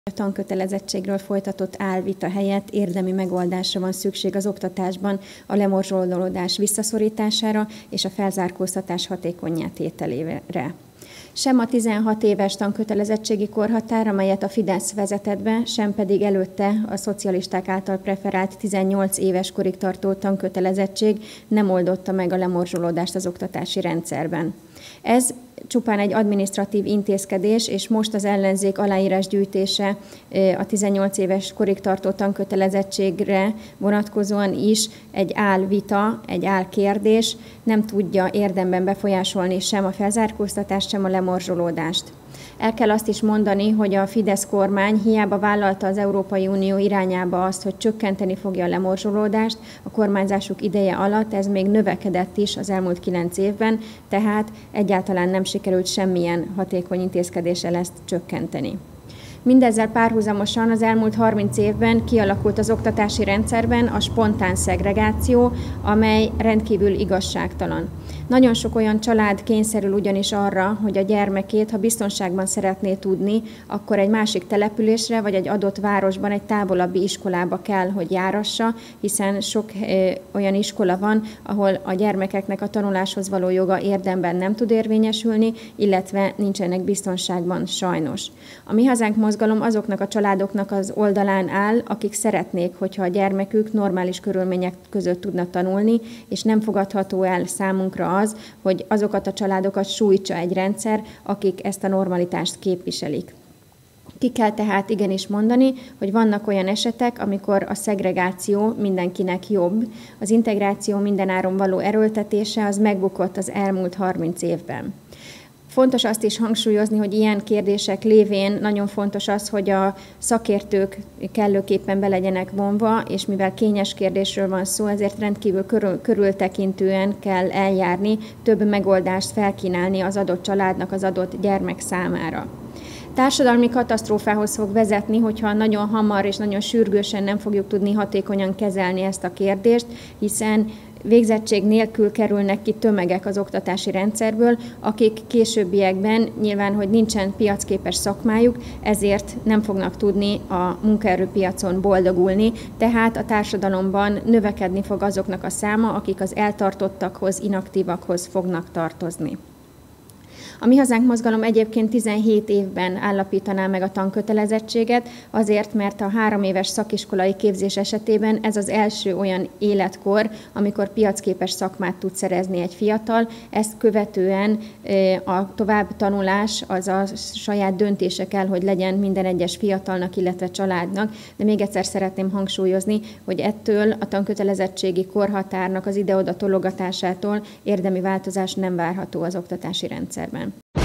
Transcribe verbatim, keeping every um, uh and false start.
A tankötelezettségről folytatott álvita helyett érdemi megoldásra van szükség az oktatásban a lemorzsolódás visszaszorítására és a felzárkóztatás hatékonnyá tételére. Sem a tizenhat éves tankötelezettségi korhatár, amelyet a Fidesz vezetett be, sem pedig előtte a szocialisták által preferált tizennyolc éves korig tartó tankötelezettség nem oldotta meg a lemorzsolódást az oktatási rendszerben. Ez csupán egy adminisztratív intézkedés, és most az ellenzék aláírásgyűjtése a tizennyolc éves korig tartó tankötelezettségre vonatkozóan is egy álvita, egy álkérdés, nem tudja érdemben befolyásolni sem a felzárkóztatást, sem a lemorzsolódást. El kell azt is mondani, hogy a Fidesz kormány hiába vállalta az Európai Unió irányába azt, hogy csökkenteni fogja a lemorzsolódást, a kormányzásuk ideje alatt ez még növekedett is az elmúlt kilenc évben, tehát egyáltalán nem sikerült semmilyen hatékony intézkedéssel ezt csökkenteni. Mindezzel párhuzamosan az elmúlt harminc évben kialakult az oktatási rendszerben a spontán szegregáció, amely rendkívül igazságtalan. Nagyon sok olyan család kényszerül ugyanis arra, hogy a gyermekét, ha biztonságban szeretné tudni, akkor egy másik településre vagy egy adott városban egy távolabbi iskolába kell, hogy járassa, hiszen sok ö, olyan iskola van, ahol a gyermekeknek a tanuláshoz való joga érdemben nem tud érvényesülni, illetve nincsenek biztonságban sajnos. A Mi Hazánk mozgalom azoknak a családoknak az oldalán áll, akik szeretnék, hogyha a gyermekük normális körülmények között tudna tanulni, és nem fogadható el számunkra az, hogy azokat a családokat sújtsa egy rendszer, akik ezt a normalitást képviselik. Ki kell tehát igenis mondani, hogy vannak olyan esetek, amikor a szegregáció mindenkinek jobb, az integráció mindenáron való erőltetése az megbukott az elmúlt harminc évben. Fontos azt is hangsúlyozni, hogy ilyen kérdések lévén nagyon fontos az, hogy a szakértők kellőképpen be legyenek vonva, és mivel kényes kérdésről van szó, ezért rendkívül körül, körültekintően kell eljárni, több megoldást felkínálni az adott családnak, az adott gyermek számára. Társadalmi katasztrófához fog vezetni, hogyha nagyon hamar és nagyon sürgősen nem fogjuk tudni hatékonyan kezelni ezt a kérdést, hiszen végzettség nélkül kerülnek ki tömegek az oktatási rendszerből, akik későbbiekben nyilván, hogy nincsen piacképes szakmájuk, ezért nem fognak tudni a munkaerőpiacon boldogulni, tehát a társadalomban növekedni fog azoknak a száma, akik az eltartottakhoz, inaktívakhoz fognak tartozni. A Mi Hazánk mozgalom egyébként tizenhét évben állapítaná meg a tankötelezettséget, azért, mert a három éves szakiskolai képzés esetében ez az első olyan életkor, amikor piacképes szakmát tud szerezni egy fiatal, ezt követően a továbbtanulás az a saját döntése kell, hogy legyen minden egyes fiatalnak, illetve családnak, de még egyszer szeretném hangsúlyozni, hogy ettől a tankötelezettségi korhatárnak az ide-oda tologatásától érdemi változás nem várható az oktatási rendszerben.